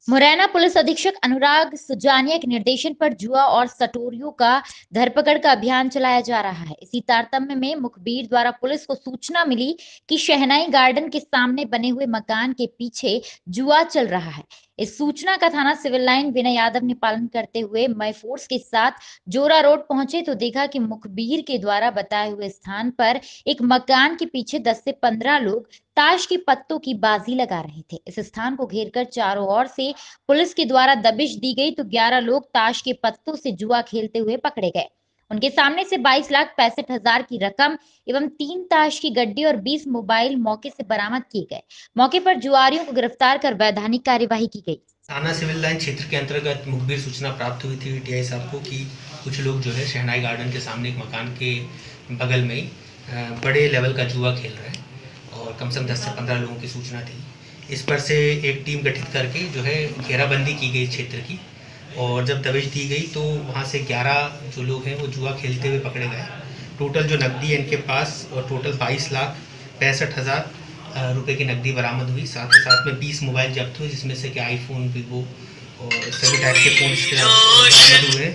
Morena police अधीक्षक अनुराग सुजानिया के निर्देशन पर जुआ और सटोरियों का धरपकड़ का अभियान चलाया जा रहा है। इसी तारतम्य में मुखबिर द्वारा पुलिस को सूचना मिली कि शहनाई गार्डन के सामने बने हुए मकान के पीछे जुआ चल रहा है। इस सूचना का थाना सिविल लाइन विनय यादव ने पालन करते हुए मई फोर्स के साथ जोरा रोड पहुंचे तो देखा कि मुखबिर के द्वारा बताए हुए स्थान पर एक मकान के पीछे 10 से 15 लोग ताश के पत्तों की बाजी लगा रहे थे। इस स्थान को घेरकर चारों ओर से पुलिस के द्वारा दबिश दी गई तो 11 लोग ताश के पत्तों से जुआ खेलते हुए पकड़े गए। उनके सामने से 22,65,000 की रकम एवं 3 ताश की गड्डी और 20 मोबाइल मौके से बरामद किए गए। मौके पर जुआरियों को गिरफ्तार कर वैधानिक कार्यवाही की गई। थाना सिविल लाइन क्षेत्र के अंतर्गत मुखबिर सूचना प्राप्त हुई थी टीआई साहब को कि कुछ लोग जो है शहनाई गार्डन के सामने एक मकान के बगल में ही बड़े लेवल का जुआ खेल रहे हैं और कम से कम 10 से 15 लोगों की सूचना थी। इस पर से एक टीम गठित करके जो है घेराबंदी की गई क्षेत्र की, और जब दबिश दी गई तो वहाँ से 11 जो लोग हैं वो जुआ खेलते हुए पकड़े गए। टोटल जो नकदी है इनके पास और टोटल 22,65,000 रुपए की नकदी बरामद हुई। साथ ही साथ में 20 मोबाइल जब्त हुए, जिसमें से कि आईफोन, वीवो और सभी टाइप के फ़ोन इसके बरामद हुए।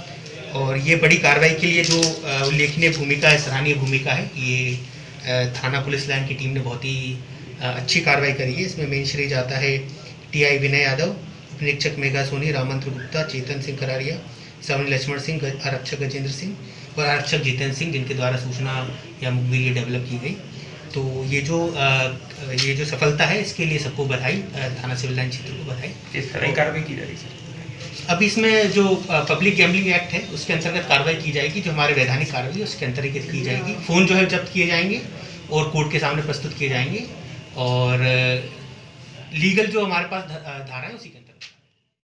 और ये बड़ी कार्रवाई के लिए जो उल्लेखनीय भूमिका है, सराहनीय भूमिका है, ये थाना पुलिस लाइन की टीम ने बहुत ही अच्छी कार्रवाई करी है। इसमें मेन श्रेय जाता है टीआई विनय यादव, उपनिरीक्षक मेघा सोनी, रामंत्र गुप्ता, चेतन सिंह करारिया, सवनी लक्ष्मण सिंह, आरक्षक गजेंद्र सिंह और आरक्षक जितेंद्र सिंह, जिनके द्वारा सूचना या मुखबिर ये डेवलप की गई। तो ये जो सफलता है इसके लिए सबको बधाई, थाना सिविल लाइन क्षेत्र को बधाई। किस तरह की कार्रवाई की जा रही है? अब इसमें जो पब्लिक गैम्बलिंग एक्ट है उसके अंतर्गत कार्रवाई की जाएगी। जो हमारे वैधानिक कार्रवाई है उसके अंतर्गत की जाएगी। फ़ोन जो है जब्त किए जाएंगे और कोर्ट के सामने प्रस्तुत किए जाएंगे, और लीगल जो हमारे पास धारा है उसी के अंतर्गत।